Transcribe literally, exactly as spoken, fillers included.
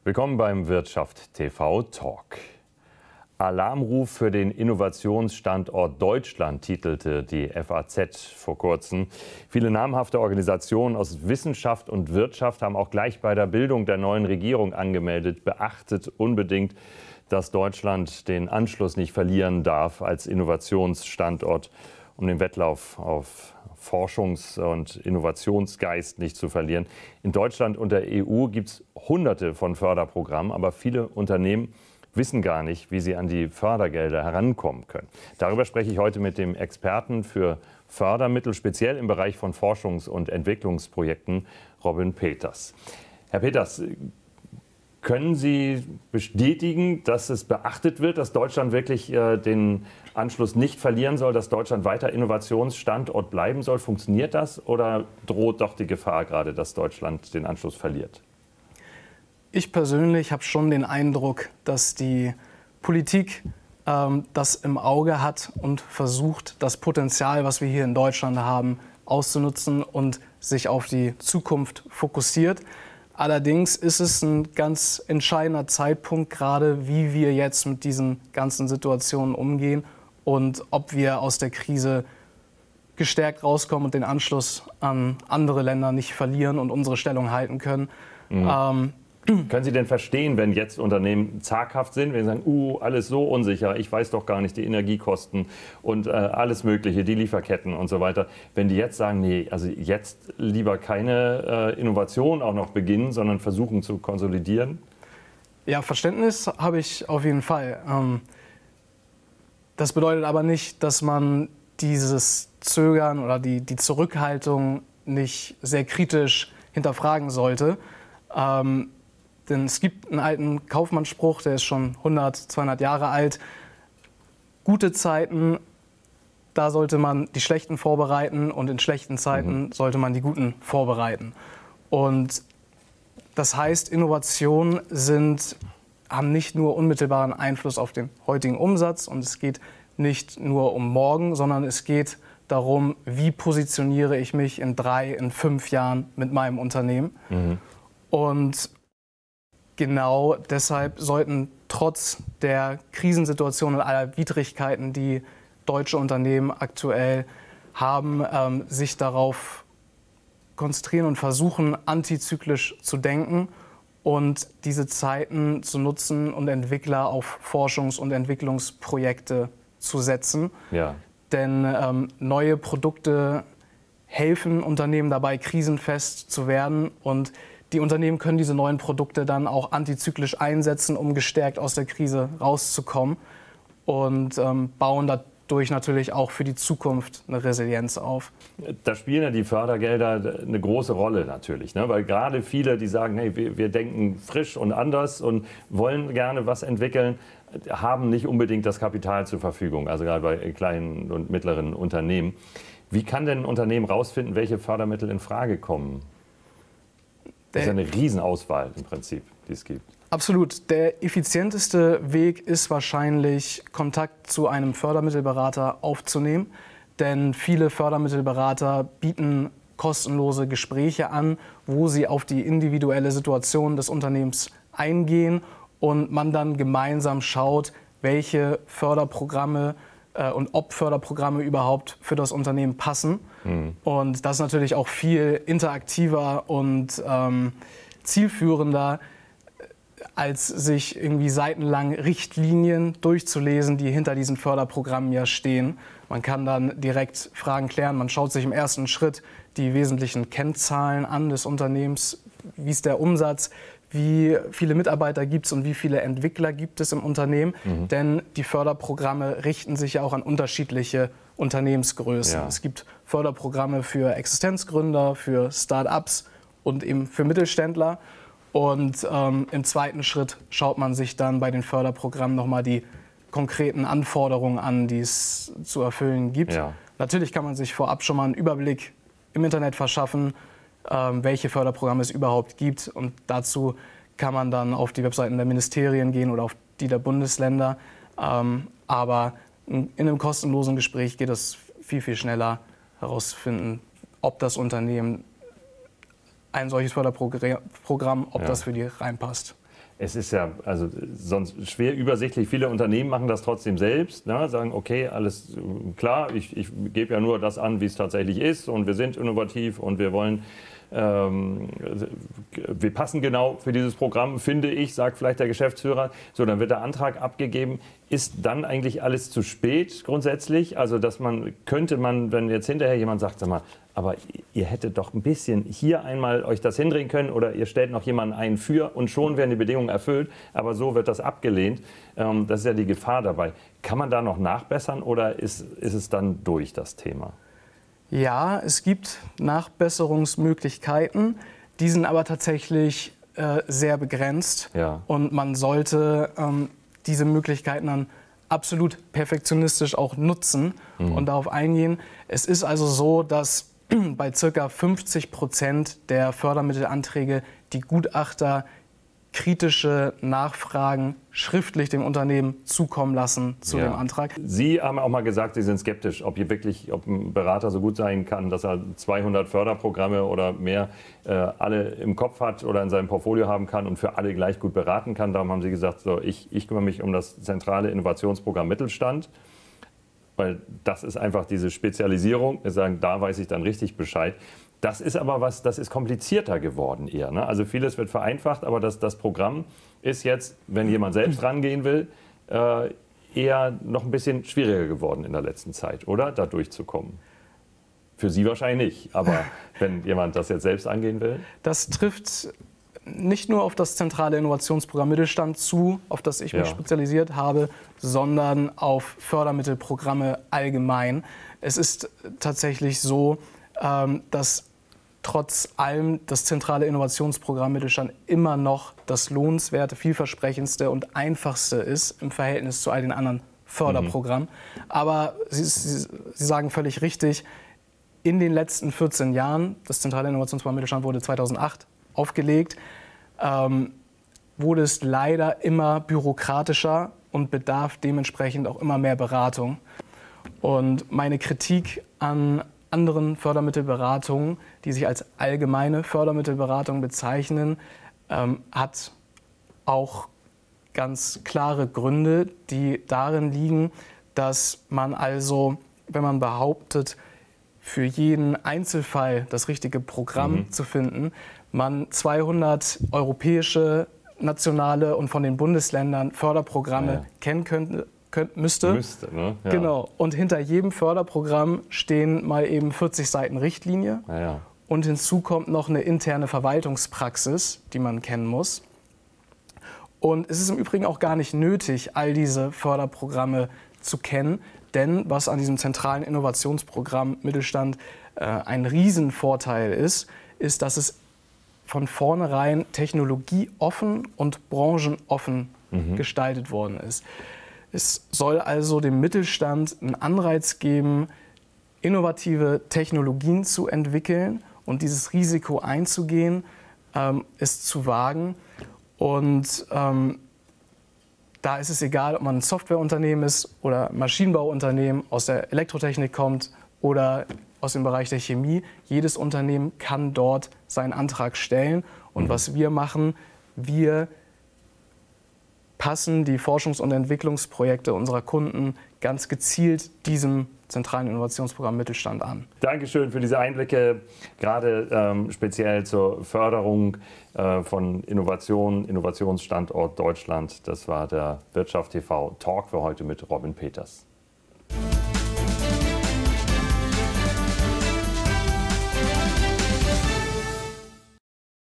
Willkommen beim Wirtschaft T V Talk. Alarmruf für den Innovationsstandort Deutschland, titelte die F A Z vor kurzem. Viele namhafte Organisationen aus Wissenschaft und Wirtschaft haben auch gleich bei der Bildung der neuen Regierung angemeldet, beachtet unbedingt, dass Deutschland den Anschluss nicht verlieren darf als Innovationsstandort, um den Wettlauf auf Forschungs- und Innovationsgeist nicht zu verlieren. In Deutschland und der E U gibt es hunderte von Förderprogrammen, aber viele Unternehmen wissen gar nicht, wie sie an die Fördergelder herankommen können. Darüber spreche ich heute mit dem Experten für Fördermittel, speziell im Bereich von Forschungs- und Entwicklungsprojekten, Robin Peters. Herr Peters, können Sie bestätigen, dass es beachtet wird, dass Deutschland wirklich äh, den Anschluss nicht verlieren soll, dass Deutschland weiter Innovationsstandort bleiben soll? Funktioniert das oder droht doch die Gefahr gerade, dass Deutschland den Anschluss verliert? Ich persönlich habe schon den Eindruck, dass die Politik ähm, das im Auge hat und versucht, das Potenzial, was wir hier in Deutschland haben, auszunutzen und sich auf die Zukunft fokussiert. Allerdings ist es ein ganz entscheidender Zeitpunkt, gerade wie wir jetzt mit diesen ganzen Situationen umgehen und ob wir aus der Krise gestärkt rauskommen und den Anschluss an andere Länder nicht verlieren und unsere Stellung halten können. Mhm. Ähm, Können Sie denn verstehen, wenn jetzt Unternehmen zaghaft sind, wenn sie sagen, uh, alles so unsicher, ich weiß doch gar nicht, die Energiekosten und äh, alles Mögliche, die Lieferketten und so weiter. Wenn die jetzt sagen, nee, also jetzt lieber keine äh, Innovation auch noch beginnen, sondern versuchen zu konsolidieren? Ja, Verständnis habe ich auf jeden Fall. Ähm, das bedeutet aber nicht, dass man dieses Zögern oder die, die Zurückhaltung nicht sehr kritisch hinterfragen sollte. Ähm, Denn es gibt einen alten Kaufmannsspruch, der ist schon hundert, zweihundert Jahre alt. Gute Zeiten, da sollte man die schlechten vorbereiten und in schlechten Zeiten mhm. sollte man die guten vorbereiten. Und das heißt, Innovationen sind, haben nicht nur unmittelbaren Einfluss auf den heutigen Umsatz und es geht nicht nur um morgen, sondern es geht darum, wie positioniere ich mich in drei, in fünf Jahren mit meinem Unternehmen. Mhm. Und genau deshalb sollten trotz der Krisensituation und aller Widrigkeiten, die deutsche Unternehmen aktuell haben, ähm, sich darauf konzentrieren und versuchen, antizyklisch zu denken und diese Zeiten zu nutzen und Entwickler auf Forschungs- und Entwicklungsprojekte zu setzen. Ja. Denn ähm, neue Produkte helfen Unternehmen dabei, krisenfest zu werden und die Unternehmen können diese neuen Produkte dann auch antizyklisch einsetzen, um gestärkt aus der Krise rauszukommen und ähm, bauen dadurch natürlich auch für die Zukunft eine Resilienz auf. Da spielen ja die Fördergelder eine große Rolle natürlich, ne? Weil gerade viele, die sagen, hey, wir, wir denken frisch und anders und wollen gerne was entwickeln, haben nicht unbedingt das Kapital zur Verfügung, also gerade bei kleinen und mittleren Unternehmen. Wie kann denn ein Unternehmen rausfinden, welche Fördermittel in Frage kommen? Das ist eine Riesenauswahl im Prinzip, die es gibt. Absolut. Der effizienteste Weg ist wahrscheinlich, Kontakt zu einem Fördermittelberater aufzunehmen. Denn viele Fördermittelberater bieten kostenlose Gespräche an, wo sie auf die individuelle Situation des Unternehmens eingehen und man dann gemeinsam schaut, welche Förderprogramme äh, und ob Förderprogramme überhaupt für das Unternehmen passen. Mhm. Und das ist natürlich auch viel interaktiver und ähm, zielführender, als sich irgendwie seitenlang Richtlinien durchzulesen, die hinter diesen Förderprogrammen ja stehen. Man kann dann direkt Fragen klären. Man schaut sich im ersten Schritt die wesentlichen Kennzahlen an des Unternehmens. Wie ist der Umsatz? Wie viele Mitarbeiter gibt es und wie viele Entwickler gibt es im Unternehmen? Mhm. Denn die Förderprogramme richten sich ja auch an unterschiedliche Unternehmensgrößen. Ja. Es gibt Förderprogramme für Existenzgründer, für Start-ups und eben für Mittelständler. Und ähm, im zweiten Schritt schaut man sich dann bei den Förderprogrammen nochmal die konkreten Anforderungen an, die es zu erfüllen gibt. Ja. Natürlich kann man sich vorab schon mal einen Überblick im Internet verschaffen, ähm, welche Förderprogramme es überhaupt gibt. Und dazu kann man dann auf die Webseiten der Ministerien gehen oder auf die der Bundesländer. Ähm, aber in einem kostenlosen Gespräch geht es viel, viel schneller herauszufinden, ob das Unternehmen ein solches Förderprogramm, ob ja. das für die reinpasst. Es ist ja also sonst schwer übersichtlich. Viele Unternehmen machen das trotzdem selbst, ne? Sagen, okay, alles klar, ich, ich gebe ja nur das an, wie es tatsächlich ist und wir sind innovativ und wir wollen, ähm, wir passen genau für dieses Programm, finde ich, sagt vielleicht der Geschäftsführer. So, dann wird der Antrag abgegeben. Ist dann eigentlich alles zu spät grundsätzlich? Also, dass man, könnte man, wenn jetzt hinterher jemand sagt, sag mal, aber ihr hättet doch ein bisschen hier einmal euch das hindrehen können oder ihr stellt noch jemanden ein für und schon werden die Bedingungen erfüllt, aber so wird das abgelehnt. Ähm, das ist ja die Gefahr dabei. Kann man da noch nachbessern oder ist, ist es dann durch, das Thema? Ja, es gibt Nachbesserungsmöglichkeiten, die sind aber tatsächlich äh, sehr begrenzt. Ja. Und man sollte ähm, diese Möglichkeiten dann absolut perfektionistisch auch nutzen mhm. und darauf eingehen. Es ist also so, dass bei ca. fünfzig Prozent der Fördermittelanträge die Gutachter kritische Nachfragen schriftlich dem Unternehmen zukommen lassen zu ja. dem Antrag. Sie haben auch mal gesagt, Sie sind skeptisch, ob hier wirklich, ob ein Berater so gut sein kann, dass er zweihundert Förderprogramme oder mehr äh, alle im Kopf hat oder in seinem Portfolio haben kann und für alle gleich gut beraten kann. Darum haben Sie gesagt, so, ich, ich kümmere mich um das zentrale Innovationsprogramm Mittelstand. Weil das ist einfach diese Spezialisierung. Wir sagen, da weiß ich dann richtig Bescheid. Das ist aber was, das ist komplizierter geworden eher. Ne? Also vieles wird vereinfacht, aber das, das Programm ist jetzt, wenn jemand selbst rangehen will, äh, eher noch ein bisschen schwieriger geworden in der letzten Zeit, oder? Da durchzukommen. Für Sie wahrscheinlich nicht, aber wenn jemand das jetzt selbst angehen will? Das trifft nicht nur auf das zentrale Innovationsprogramm Mittelstand zu, auf das ich mich ja. spezialisiert habe, sondern auf Fördermittelprogramme allgemein. Es ist tatsächlich so, dass trotz allem das zentrale Innovationsprogramm Mittelstand immer noch das lohnenswerte, vielversprechendste und einfachste ist im Verhältnis zu all den anderen Förderprogrammen. Mhm. Aber Sie, Sie, Sie sagen völlig richtig, in den letzten vierzehn Jahren, das zentrale Innovationsprogramm Mittelstand wurde zweitausendacht aufgelegt, ähm, wurde es leider immer bürokratischer und bedarf dementsprechend auch immer mehr Beratung. Und meine Kritik an anderen Fördermittelberatungen, die sich als allgemeine Fördermittelberatung bezeichnen, ähm, hat auch ganz klare Gründe, die darin liegen, dass man also, wenn man behauptet, für jeden Einzelfall das richtige Programm mhm. zu finden, man zweihundert europäische, nationale und von den Bundesländern Förderprogramme ja. kennen könnte, könnte, müsste. Müsste, ne? Ja. Genau. Und hinter jedem Förderprogramm stehen mal eben vierzig Seiten Richtlinie. Ja, ja. Und hinzu kommt noch eine interne Verwaltungspraxis, die man kennen muss. Und es ist im Übrigen auch gar nicht nötig, all diese Förderprogramme zu kennen. Denn was an diesem zentralen Innovationsprogramm Mittelstand äh, ein Riesenvorteil ist, ist, dass es von vornherein technologieoffen und branchenoffen mhm. gestaltet worden ist. Es soll also dem Mittelstand einen Anreiz geben, innovative Technologien zu entwickeln und dieses Risiko einzugehen, ähm, es zu wagen. Und ähm, da ist es egal, ob man ein Softwareunternehmen ist oder ein Maschinenbauunternehmen, aus der Elektrotechnik kommt oder aus dem Bereich der Chemie. Jedes Unternehmen kann dort seinen Antrag stellen. Und was wir machen, wir passen die Forschungs- und Entwicklungsprojekte unserer Kunden ganz gezielt diesem zentralen Innovationsprogramm Mittelstand an. Dankeschön für diese Einblicke, gerade ähm, speziell zur Förderung äh, von Innovation, Innovationsstandort Deutschland. Das war der Wirtschaft T V Talk für heute mit Robin Peters.